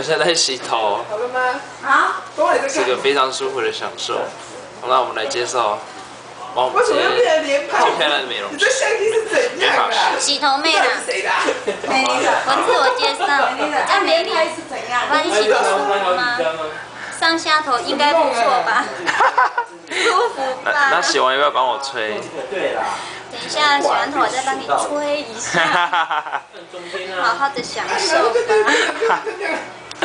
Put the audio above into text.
我现在在洗头， 好了吗？啊， 是个非常舒服的享受。好，那我们来介绍王为什么要变成连拍？ 最漂亮的美容师。 你这相机是怎样的？ 洗头妹啦， 谁的？ 美丽的，我自我介绍，叫美丽。 是怎样？ 帮你洗头舒服吗？上下头应该不错吧？舒服吧？ 那洗完要不要帮我吹？ 等一下洗完头我再帮你吹一下，好好的享受吧。